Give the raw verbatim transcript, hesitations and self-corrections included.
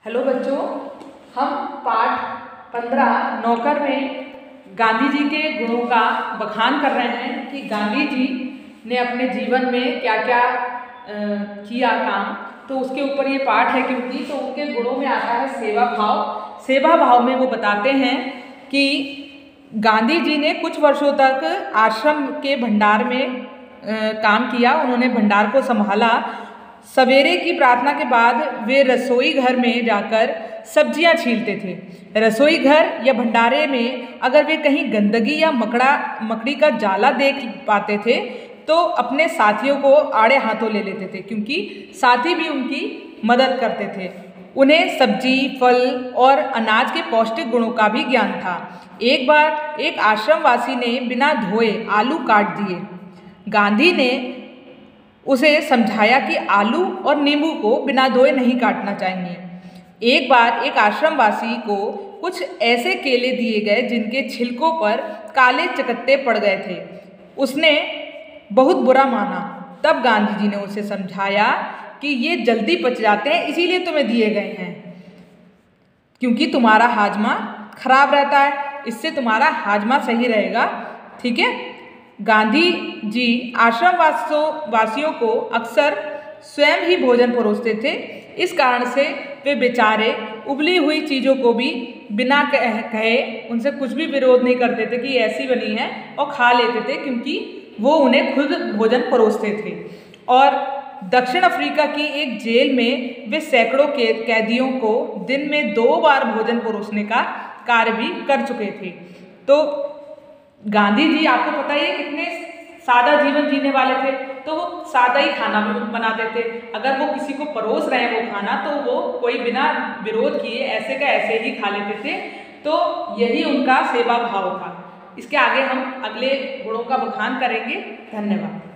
Hello बच्चों, हम पाठ पंद्रह नौकर में गांधी जी के गुणों का बखान कर रहे हैं कि गांधी जी ने अपने जीवन में क्या क्या किया काम। तो उसके ऊपर ये पाठ है, क्योंकि तो उनके गुणों में आता है सेवा भाव। सेवा भाव में वो बताते हैं कि गांधी जी ने कुछ वर्षों तक आश्रम के भंडार में आ, काम किया। उन्होंने भंडार को संभाला। सवेरे की प्रार्थना के बाद वे रसोई घर में जाकर सब्जियां छीलते थे। रसोई घर या भंडारे में अगर वे कहीं गंदगी या मकड़ा मकड़ी का जाला देख पाते थे तो अपने साथियों को आड़े हाथों ले लेते थे, क्योंकि साथी भी उनकी मदद करते थे। उन्हें सब्जी, फल और अनाज के पौष्टिक गुणों का भी ज्ञान था। एक बार एक आश्रमवासी ने बिना धोए आलू काट दिए। गांधी ने उसे समझाया कि आलू और नींबू को बिना धोए नहीं काटना चाहिए। एक बार एक आश्रमवासी को कुछ ऐसे केले दिए गए जिनके छिलकों पर काले चकत्ते पड़ गए थे। उसने बहुत बुरा माना। तब गांधी जी ने उसे समझाया कि ये जल्दी पच जाते हैं, इसीलिए तुम्हें दिए गए हैं, क्योंकि तुम्हारा हाजमा खराब रहता है, इससे तुम्हारा हाजमा सही रहेगा। ठीक है। गांधी जी आश्रम वासियों को अक्सर स्वयं ही भोजन परोसते थे। इस कारण से वे बेचारे उबली हुई चीज़ों को भी बिना कह, कहे उनसे कुछ भी विरोध नहीं करते थे कि ऐसी बनी है, और खा लेते थे, क्योंकि वो उन्हें खुद भोजन परोसते थे। और दक्षिण अफ्रीका की एक जेल में वे सैकड़ों कैदियों को दिन में दो बार भोजन परोसने का कार्य भी कर चुके थे। तो गांधी जी, आपको पता ही है, कितने सादा जीवन जीने वाले थे। तो वो सादा ही खाना भी बनाते थे। अगर वो किसी को परोस रहे हैं वो खाना, तो वो कोई बिना विरोध किए ऐसे का ऐसे ही खा लेते थे। तो यही उनका सेवा भाव था। इसके आगे हम अगले गुणों का बखान करेंगे। धन्यवाद।